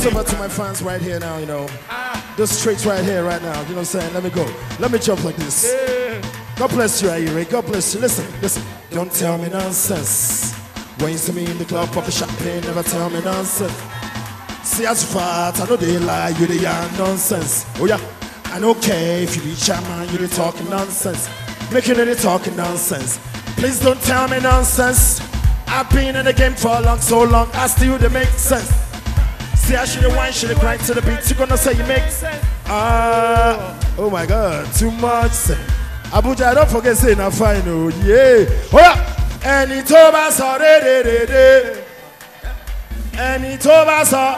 this over to my fans right here now, you know. The streets right here, right now. You know what I'm saying? Let me go. Let me jump like this. God bless you, Ayure. God bless you. Listen, listen. Don't tell me nonsense. When you see me in the club, pop a champagne, never tell me nonsense. See as fat, I know they lie, you the young nonsense. Oh yeah, I don't care if you be chairman, you the talking nonsense. Making any talking nonsense. Please don't tell me nonsense. I've been in the game for so long, I still they make sense. See I should have wine, should have cried to the beat, you gonna say you make sense. Oh my God, too much sense. Abuja, don't forget saying I'm fine, oh yeah. Oh yeah. And he told us all day. And he told us all.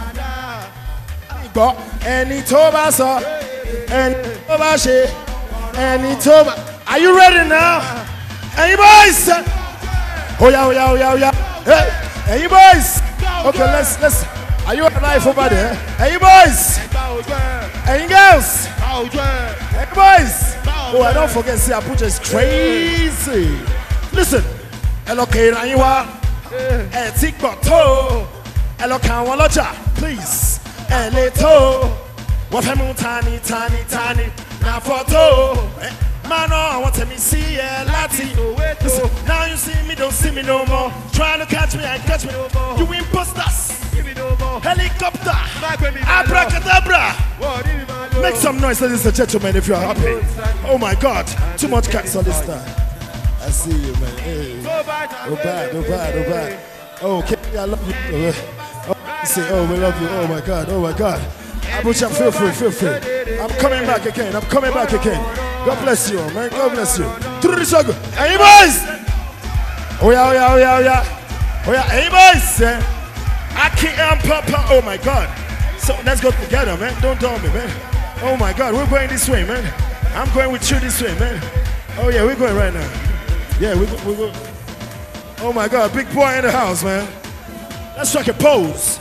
And he told us all. And he told us. And he told us. Are you ready now? Hey boys. Oh yeah, oh yeah, oh yeah, oh yeah. Hey, hey boys. Okay, let's. Are you alive over there? Hey boys. Hey girls. Hey boys. Oh, I don't forget. See, Abuja is crazy. Listen, hello, Kayla, Tikboto, hello, Kawaloja, please, Eleto, Wafemu Tani, now photo, Mano, I want to see a Lati. Listen, now you see me, don't see me no more. Trying to catch me, I catch me no more. You imposters, helicopter, abracadabra. Make some noise, ladies and gentlemen, if you're happy. Oh my God, too much cats on this time. I see you, man. Hey. Oh, bad. Oh, okay, I love you. Oh, say, oh, we love you. Oh, my God. Abuja, feel free. I'm coming back again. God bless you, man. God bless you. Through the struggle. Hey, boys. Oh, yeah. Hey, boys. Aki and Papa. Oh, my God. So, let's go together, man. Don't tell me, man. Oh, my God. We're going this way, man. I'm going with you this way, man. Oh, yeah, we're going right now. Yeah, we go. Oh my God, big boy in the house, man. Let's strike a pose.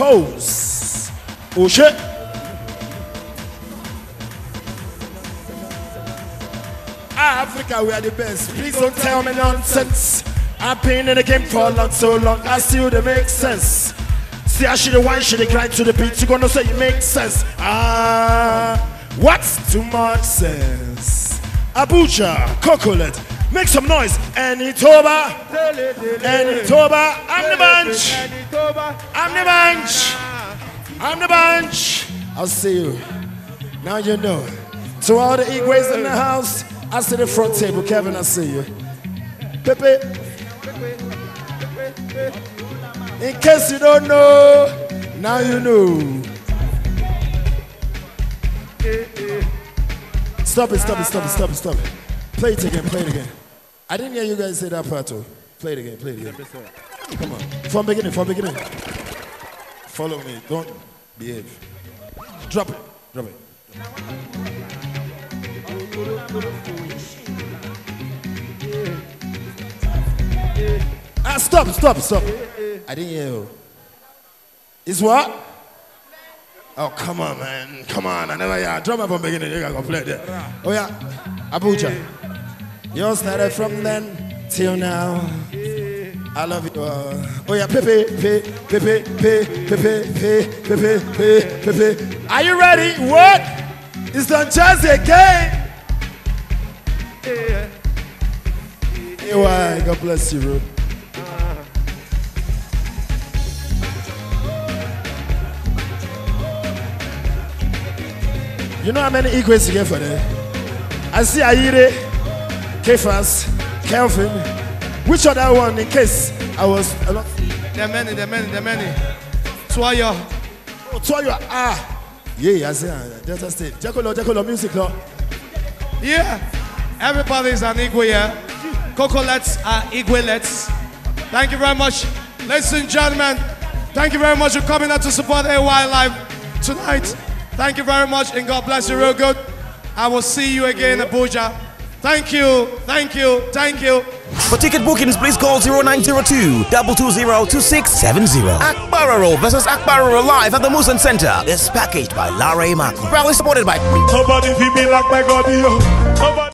Oh shit. Africa, we are the best. Please don't tell me nonsense. I've been in the game for so long, I still they make sense. See, I should have wine, should have grind to the beat. You gonna say it makes sense. What's too much sense? Abuja, Cocolet. Make some noise. Any Toba. I'm the bunch. I'll see you. Now you know. To all the Igwes in the house, I see the front table. Kevin, I see you. Pepe. In case you don't know, now you know. Stop it. Play it again. I didn't hear you guys say that part too. Play it again. Come on. From beginning. Follow me. Don't behave. Drop it. Stop. I didn't hear you. It's what? Oh, come on, man. Come on. I never hear. Drop it from beginning. You gotta go play there. Oh, yeah. Abuja. You started from then till now. I love you. Oh yeah, Pepe. Are you ready? What? It's Don Jazzy again. AY, God bless you, bro. You know how many equals you get for that? I see Ayire, Kefas, Kelvin. Which other one in case I was a lot? There are many. Twayo. Oh, Twayo. Yeah, I see. Delta State. Dakolo music law. Yeah. Everybody's an Igwe here. Cocolets are Igwelets. Thank you very much. Ladies and gentlemen, thank you very much for coming out to support AY Live tonight. Thank you very much and God bless you real good. I will see you again in Abuja. Thank you. For ticket bookings, please call 0902 220 2670. Akpororo Vs Akpororo live at the Muson Center is packaged by Larry Martin. Proudly supported by...